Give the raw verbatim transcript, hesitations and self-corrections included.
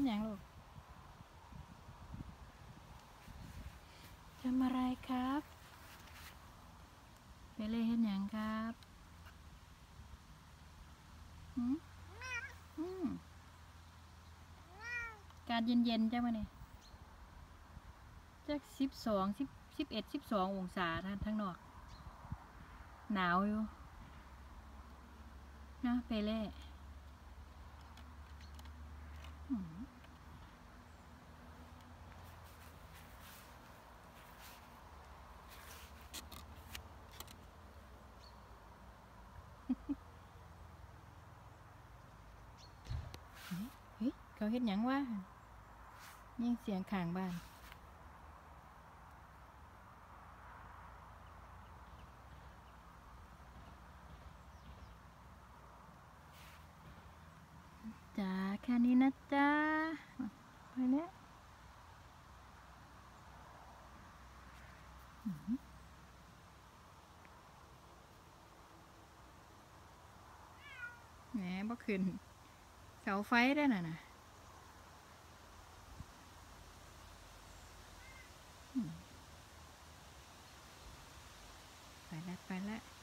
อย่างลูกทำอะไรครับเปเล่เห็นอย่างครับอืมอืมการเย็นๆจ้ามาเนี่ยจะสิบสองสิบสิบเอ็ดสิบสององศาท่านทั้งนอกหนาวอยู่นะเปเล่เฮ้ยเขาเห็นอย่างว่ายิ่งเสียงข้างบ้านจ้าแค่นี้นะจ้าไปเนี้ยแหมบ่ขึ้นเสาไฟได้น่ะนะไปแล้วไปแล้ว